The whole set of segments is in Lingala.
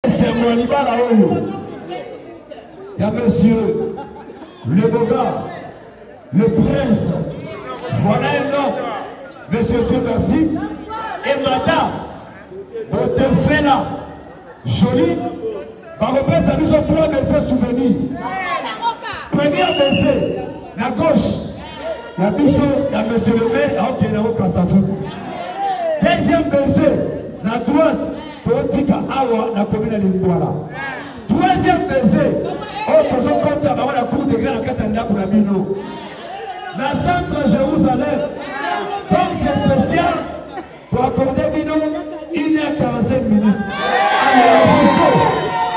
C'est mon libala là-haut. Il y a monsieur, le beau gars, le prince. Voilà un homme. Monsieur Dieu merci. Et madame, votre fait là, jolie. Par rapport à nous, on fera baiser souvenir. Premier baiser, la gauche. Il y a monsieur le maire, qui est là au Kassafou. Deuxième baiser, la droite, politique à Awa, la commune de Lingouala. Troisième baiser, on compte ça, la cour de gré, la Katanda pour la Bino. La centre Jérusalem, comme c'est spécial, pour accorder Bino, 1h45 minutes. Alors,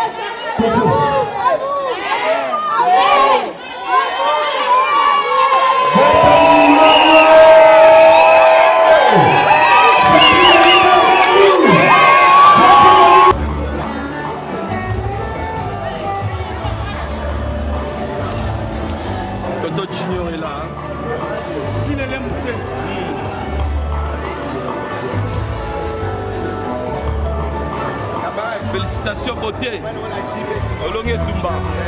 félicitations beauté. Olongé Tumba.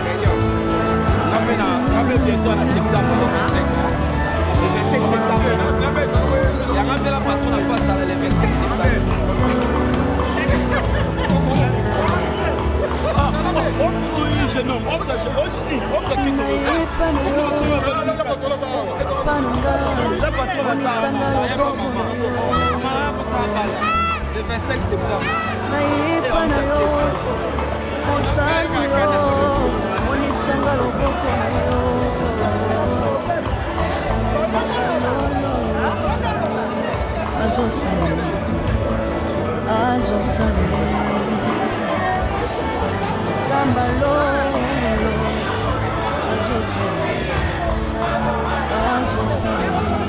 On va bientôt à la septembre. Le 25 septembre. Il y a même la patronne à face à le 25 septembre. Oui, jeune homme. On va le 25 septembre. Naipa na yo, mosantu yo, monisanga loboko na yo. Zamba lolo, azosale, azosale. Zamba lolo, azosale, azosale.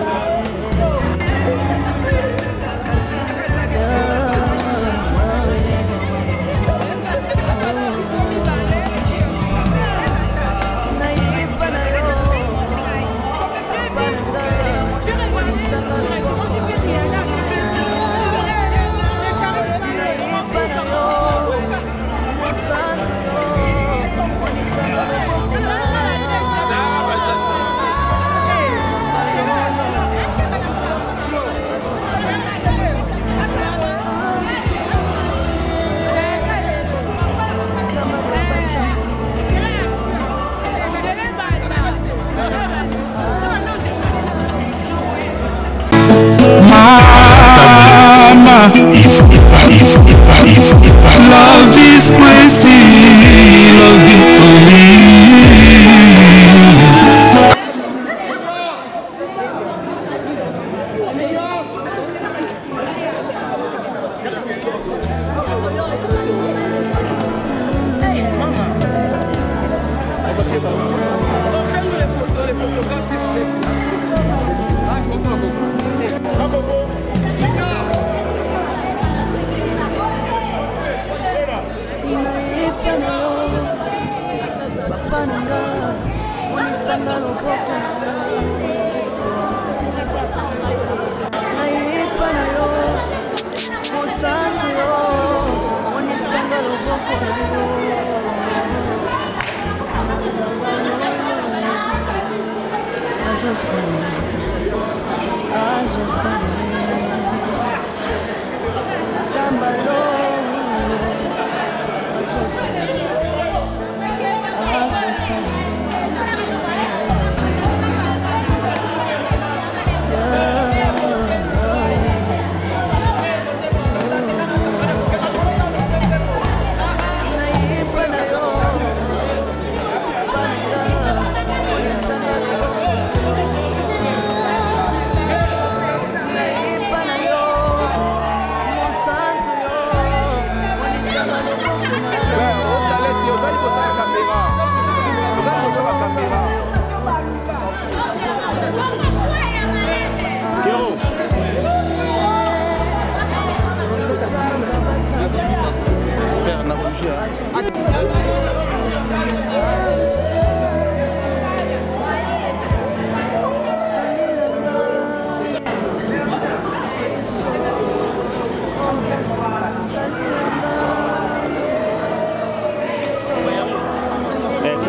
Mama, love is crazy, love is for me.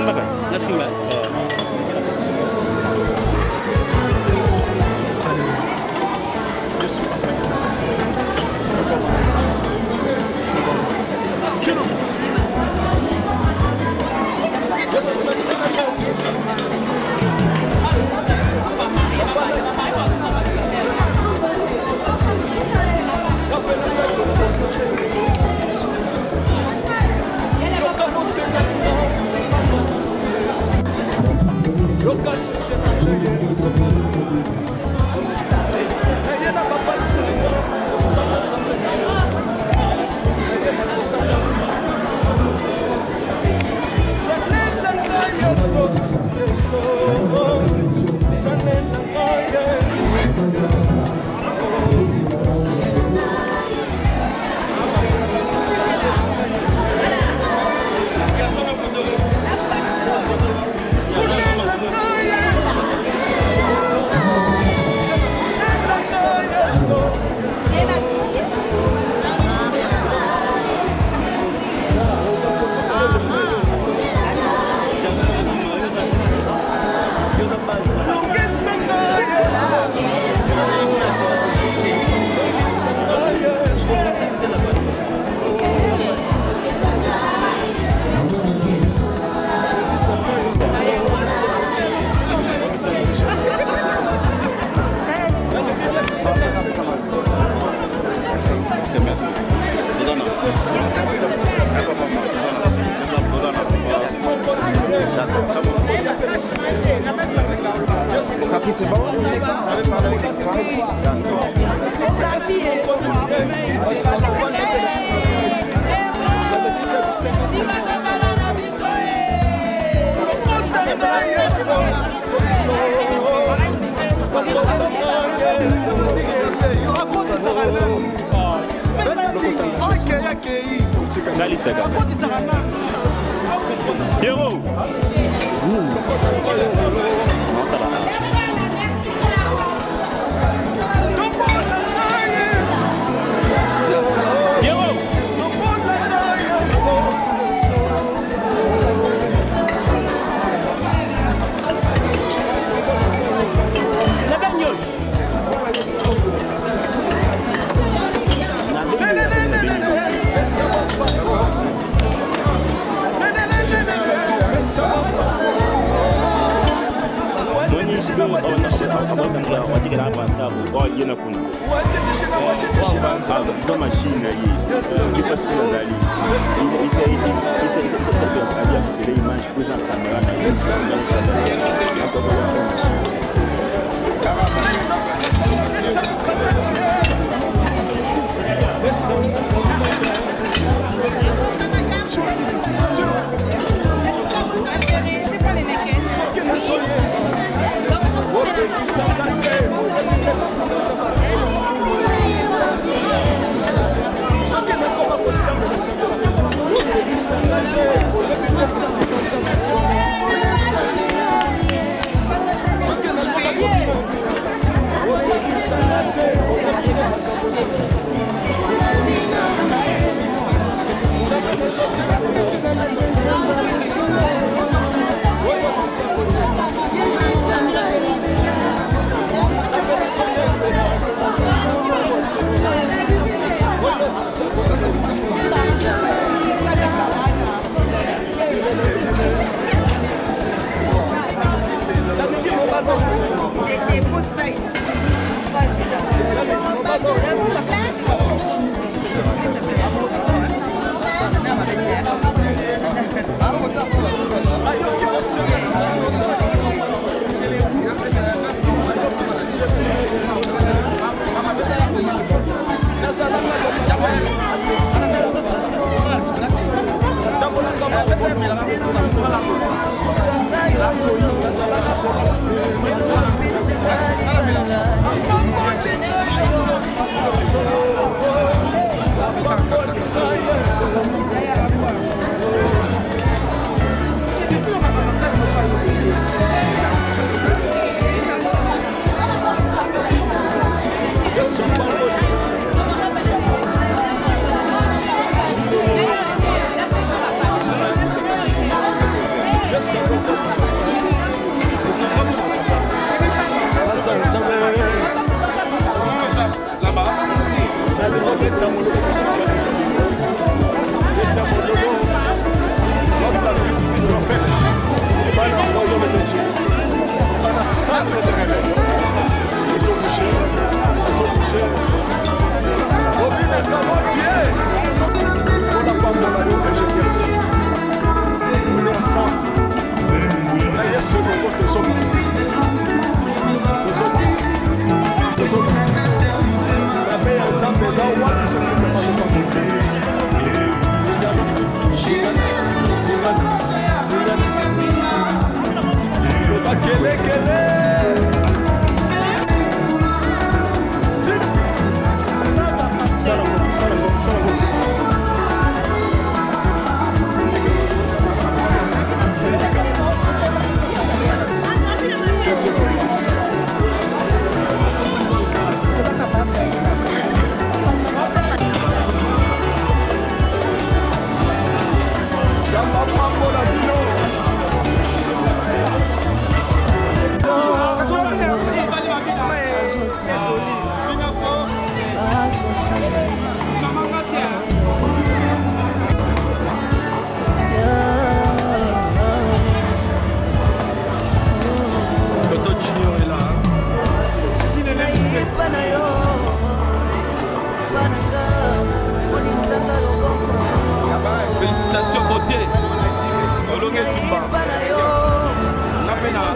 Yes,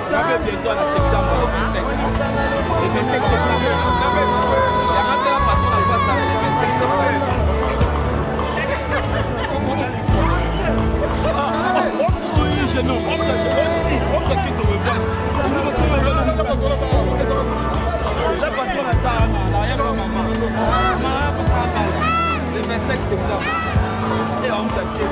bientôt en septembre le 25. Le 25 septembre. Il y a un la patron à face le 25 septembre. Je ne la patronne à ça, l'arrière de maman. Le 25 septembre. Et on t'a dit.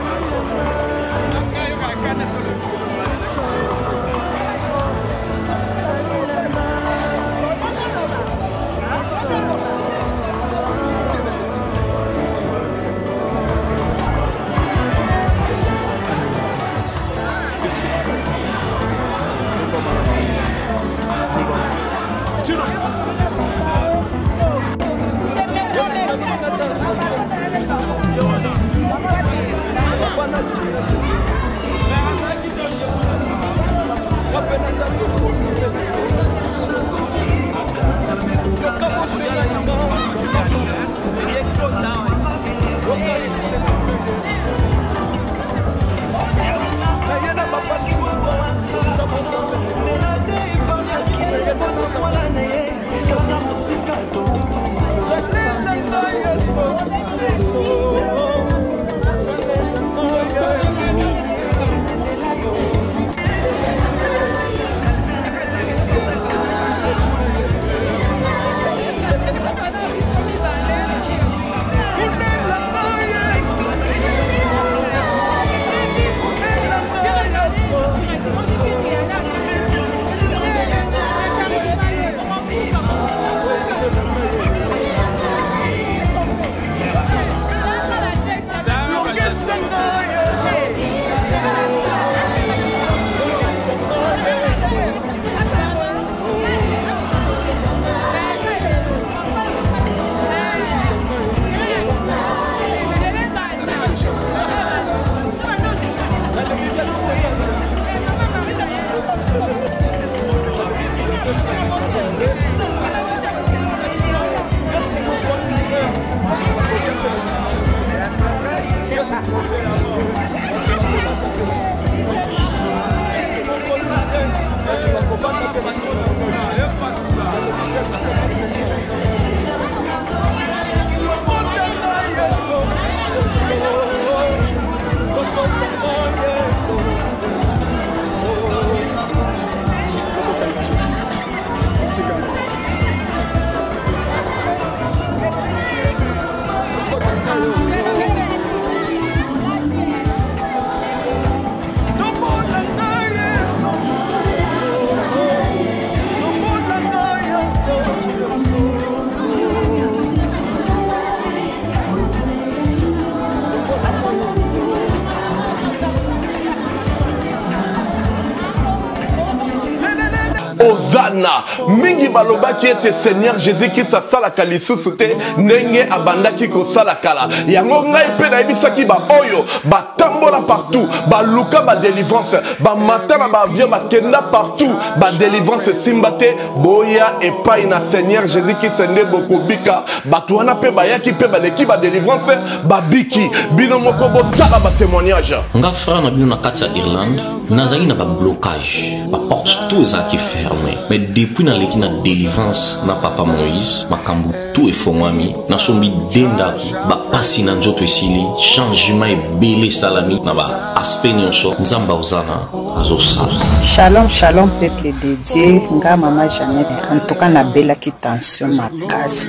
Ozana mingi baloba qui était Seigneur Jésus qui sa sala kalisusu te nenge abandaki ko sala kala yango ngai pe na ebisaki ba oyo ba tambola partout ba luka ba délivrance ba matana ba avion ba kenda partout ba délivrance simbate boya et pas na Seigneur Jésus qui sende bokobika batuana pe ba yaki pe ba leki ba délivrance ba biki bino moko botala ba témoignage nga frère na bino na kati ya Irlande nazali na ba blocage ba porte tout ezaki fermé mais depuis na leki na délivrance na papa Moïse makambu tout efongwami na sombi dendaku ba pasi na nzoto esili changement ebele salami na ba aspect nyonso nzamba ozana azosala. Shalom shalom peuple de Dieu nga mama Jeannette en tout cas na belaki tension makasi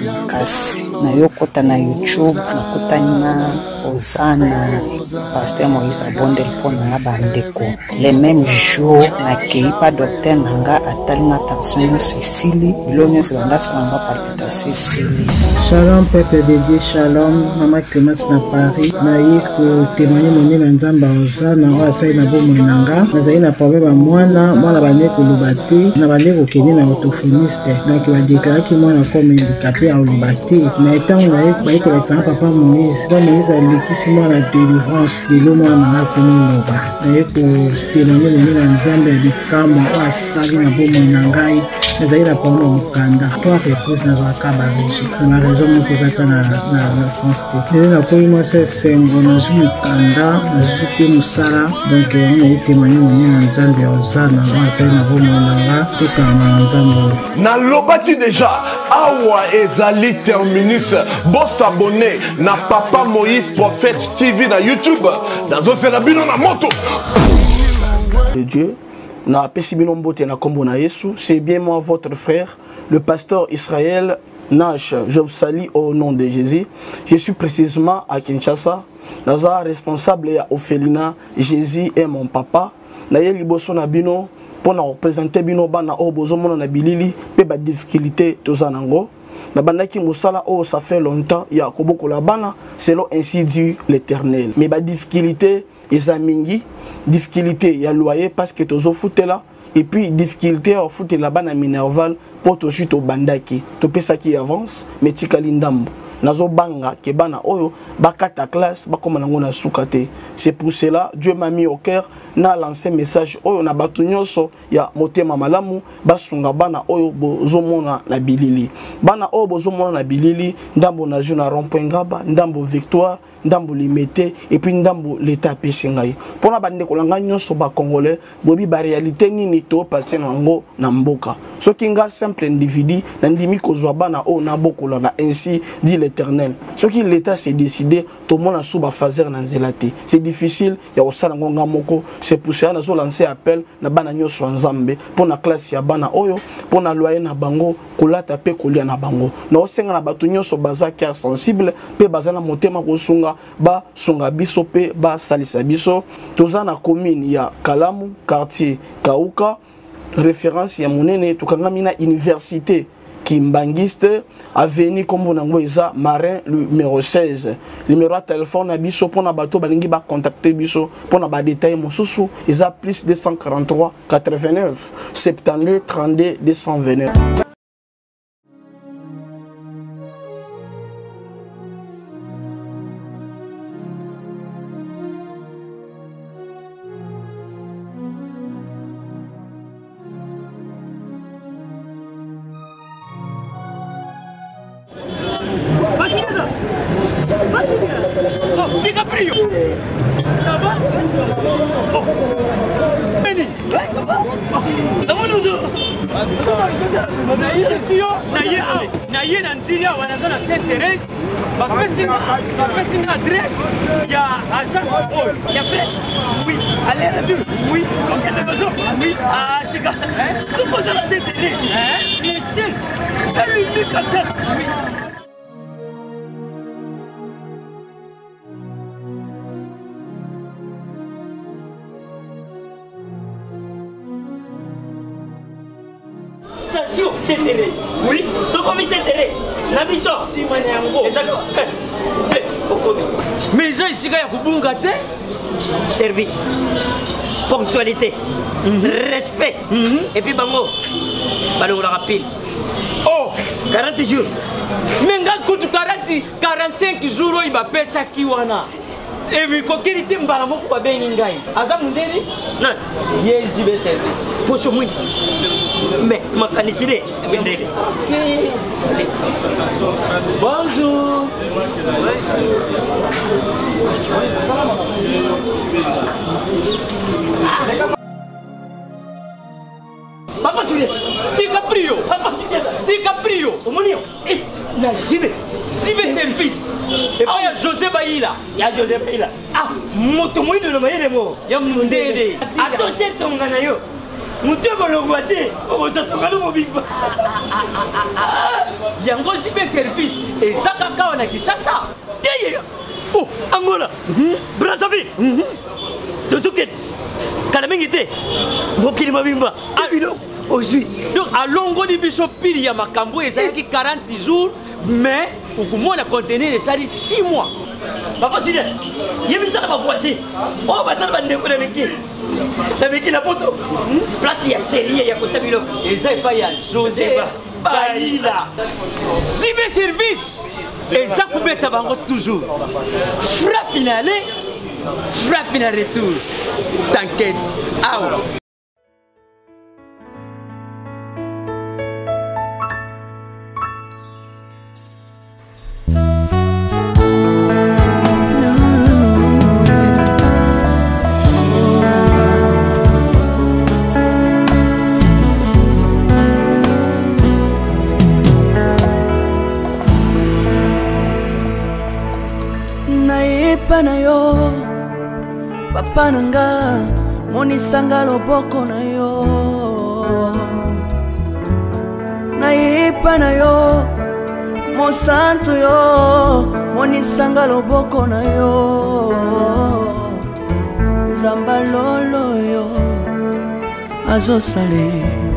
na yokota na YouTube na kotani na Ozana pasteur Moïse abondel pona bandeko les mêmes jours na keipa docteur nanga atalinga tension esili bilonyo sanda sanga palpitation esili. Shalom peuple de Dieu, shalom mama Clémence na Paris na yiko témoigner moni na nzamba Ozana wa sai na bomo nanga nazali na problème mwana bane kolobate na bane kokene na orthophoniste donc va déclarer que mwana comme handicapé à olobate na etango na yiko ko l'exemple papa Moïse alekisi mwana délivrance lelo mwana akomoba na yiko témoigner moni na nzamba ya bikamo wa sali na bomo na ngai ezali na problème mokanda 3 reprises nazwaka barégie na baraison moko ezata na sens te lelo nakomi mwasi esengo nazwi mokanda nazwi mpe mosala donc yango nayi témoigne monene na nzambe ya ozana azali na bomonanga tokanga na nzambe oyo nalobaki deja awa ezali terminus bosabone na Papa Moïse Prophète TV na YouTube nazosela bino na moto de Dieu na pesi bino mbote na kombo na Yesu. C'est bien moi votre frère le pasteur Israël Nash. Je vous salue au nom de Jésus. Je suis précisément à Kinshasa. Naza responsable ya Ophelina. Jésus est mon papa. Na ye liboso na bino pour représenter bino bana o bozomona na bilili pe ba difficulté tozanango. Na bandaki musala oh ça fait longtemps ya koboko la bana selon ainsi dit l'Éternel. Mais ba difficulté ezamingi difficulté ya loyer parce que tozo foutela et puis difficulté au foutela bana minerval pour to chute au bandaki to pesa qui avance mais tikali ndambo nazo banga ke bana oyo bakata classe bakoma nango na sukate. C'est pour cela Dieu m'a mis au cœur na lancé message oyo na batu nyonso ya motema malamu basunga bana oyo bozomona na bilili bana oyo bozomona na bilili ndambo na juna rond-point Ngaba ndambo Victoire ndambo limité et puis ndambo l'état pesingai pona bande kolanga nyonso ba congolais bobi ba réalité nini to passer nango na mboka soki nga simple individu na ndimi kozwa bana o na bokola na ainsi dit l'Éternel soki l'état s'est décidé tout monde a sous ba fazer na nzelate c'est difficile ya osala ngonga moko. C'est pour ça nazo lancer appel na bana nyonso nzambe pona classe ya bana oyo pona loyer na bango kolata pe kolia na bango na osenga na batu nyonso baza cœur sensible pe bazana motema kosunga ba sunga biso pe ba salisa biso toza na commune ya Kalamu quartier Kauka référence ya monene tukangami na université Kimbangiste avenue comme nango eza Marin numéro 16 numéro de téléphone na biso pona bato balingi ba contacter biso pona ba détail mosusu eza plus 243 89 72 32 229. Adresse, il y a agence il y a fait, oui, aller-retour, oui, combien de besoin, oui, ah, c'est quoi, suppose la CTD, les seuls, l'unique comme ça, oui. Station Saint-Thérèse. Oui. Ce commis Saint-Thérèse. La mission. Si Maniango. Exactement. Mais ça ici il y a Kubunga te. Service. Ponctualité. Respect. Et puis bango. Balo la rapide. Oh, 40 jours. Mais nga kutu 45 jours il va payer ça qui wana. Et puis quand il était mbala moko ba beni ngai. Aza mundeni? Non. Yes, du service. Pour ce monde. Mais ma canicide. Bonjour. Papa Julien, DiCaprio. Papa Julien, DiCaprio. Omonio. Et la JB service. Et puis il y a José Baïla. Il y a José Baïla. Ah, moto moi de le mo. Il y a Mundede. Attention ton ganayo. Moutego le boité, on se trouve dans le mobile. Yango JB service et Zakaka on a qui ça. Oh, Angola. Brazzaville. Tozuket. Kalamengite. Mokili mabimba. Abilo. Aujourd'hui. Donc à longo di biso pili ya makambo ezaki 40 jours mais okumona contenir ezali 6 mois. Papa Sidi. Yebisa na voici. Oh basala bandeko na meki. Na meki na poto. Place ya série ya kotia biloko. Eza pa ya José Baïla. Sibe service. Eza kubeta bango toujours. Frappe finale. Frappe finale retour. T'inquiète. Ah papa nanga monisanga loboko na yo nayepa na yo mosantu yo monisanga loboko na yo nzamba lolo yo azosale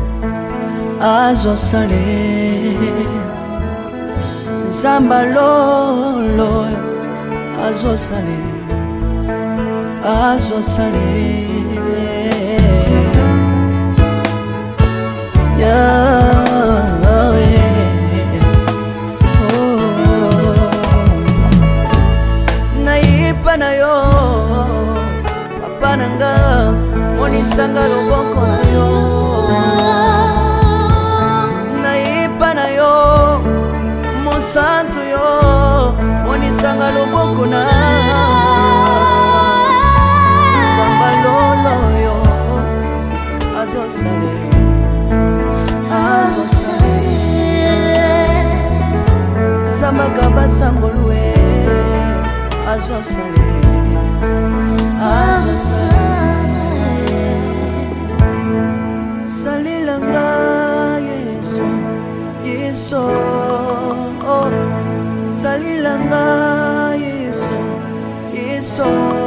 nzamba lolo azosale nayipa na yo papa nanga monisanga loboko na yo nayipa na yo mosantu yo monisanga loboko na nzamba lolo yo azosale zambaka basangolue azosale salilanga yesu yesu salilanga yesu yesu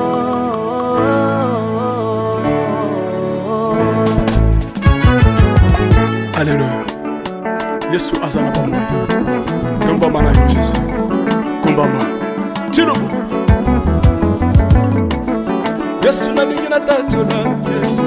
Alléluia. Yesu azana pamwe. Kumbamba na yo Jésus. Kumbamba. Tirobo. Yesu na lingi na tatola Yesu.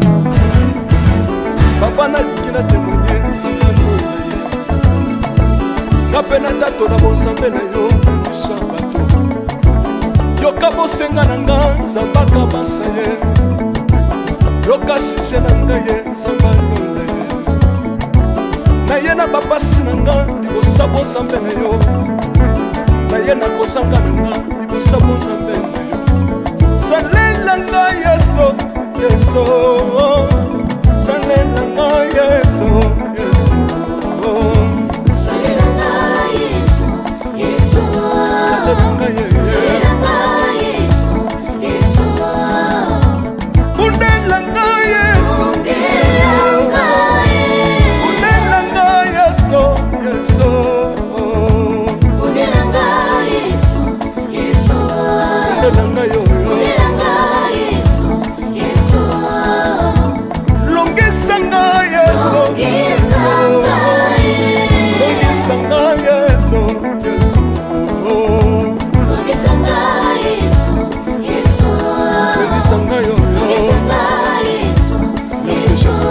Papa na lingi na témoigner sanga lola ye. Ngapena tatola bonsambe na yo iswa bato. Yoka bosenga na nga zambaka basaye. Yoka shishe na nga ye sanga lola ye. Na ye na babasi na nga libosa bozambe na yo. Na ye na kozanga na nga libosa bozambe na yo. Salela nga yeso yeso. Salela nga yeso yeso. salela nga yesu yesu Salela nga yeso yesu Bundela nga yeso Bundela nga yeso yeso Bundela nga yesu yesu Bundela nga yo Longisa nga yeso yeso Longisa nga yeso yeso Longisa nga yo Merci Jésus.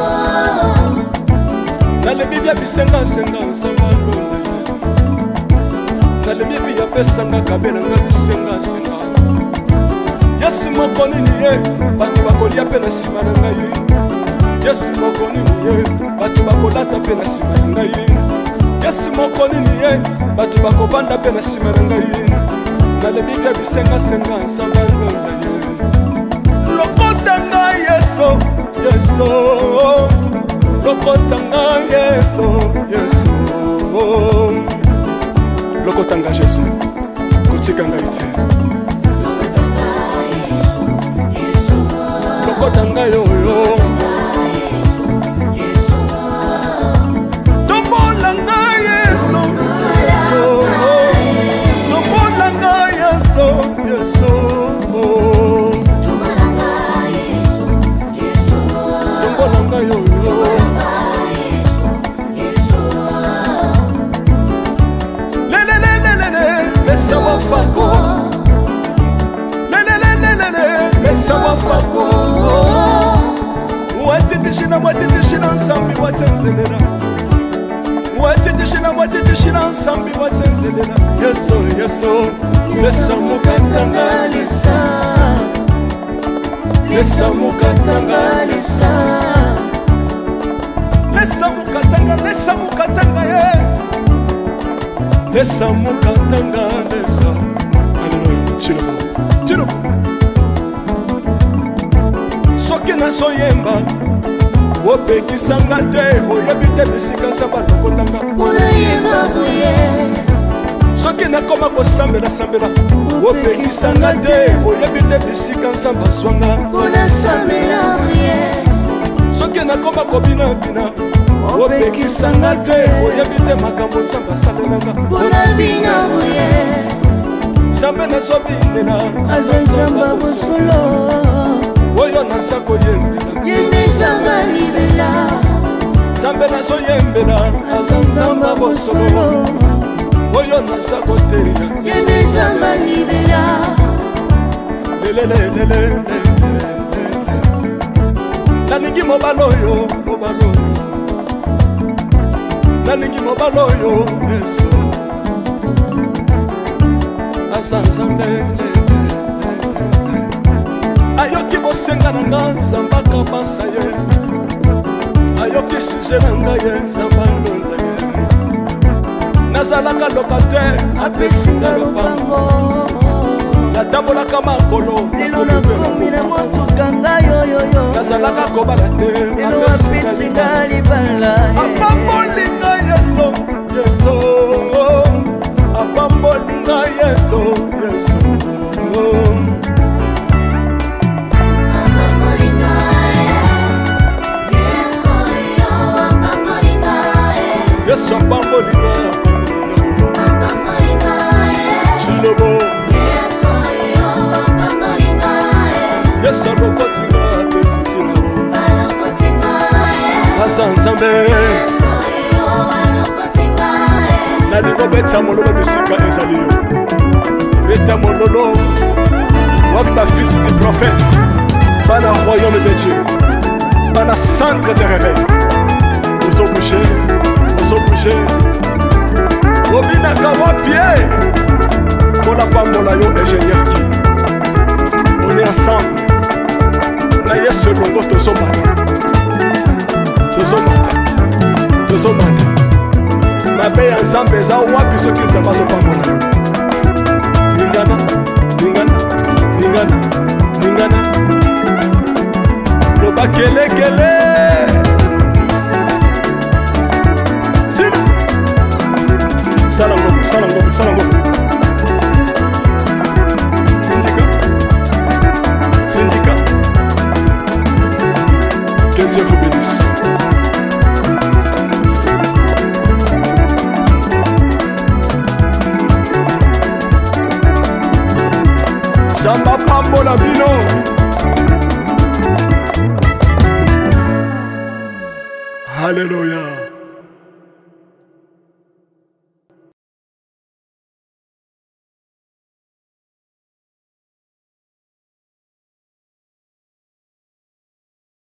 Nalebi bia bisenga senga nzamba lole. Nalebi bia pesanga kabela nga bisenga senga. Yesu moko nini ye bato bakolia pe na sima na ngai. Yesu moko nini ye bato bakolata pe na sima na ngai. Yesu moko nini ye bato bakovanda pe na sima na ngai. Nalebi bia bisenga senga nzamba lole. Lokota nga yeso yeso. Lokotanga yeso yeso. Lokotanga Jésus kotikanga ite. Lokotanga yoyo. Tombolanga yeso yeso. Tombolanga yeso yeso. Tombolanga yoyo. Mesa wafako Mesa wafako Watitishina nsambi watenzelela Watitishina nsambi watenzelela Yeso yeso Lesa mukatanga lisa Lesa mukatanga lisa Lesa mukatanga ye Lesa mukatanga lesa. Alléluia. Tiro. Soki na soyemba opekisanga te oyebi te bisika nzamba lokotanga. Unayemba buye soki nakoma kosambela sambela opekisanga te oyebi te bisika nzambe azwanga soki nakoma kobinabina opekisanga te oyebi te makambo nzambe asalelanga nzambe nazobinela aza nzamba bosolo oyo naza koyembela yende nzamba libela nzambe nazoyembela aza nzamba bosolo oyo naza koteya yende nzamba libela nalingi mobala oyo nalingi mobala oyo yesu aza nzambe ayoki bosenga na nga nzambe akabasa ye ayoki suje na ngai ye nzambe alonda ye nazalaka lokatere apesinga lopango natambolaka makolo lelo nakomi na motuka ngai oyoyo nazalaka kobala te lelo apesinga libala apambolinga yeso yeso apambolinga yeso yeso yesu apambolinga chilobo yesu alokotinga apesitina aza nzambe nalingo beta mololo bisika ezali yo beta mololo wapi bafisi du prophète bana royaume de dieu bana centre de réveil ozobouge obinaka wapie mpona pambola yo ingénieur ki on est ensemble na yesu elongo tozomata mabe ya nzambe eza wapi soki nzambe azopambola yo lingana loba kelekele sala ngombe syndicat que Dieu vous bénisse. Samba pambola bino Alléluia.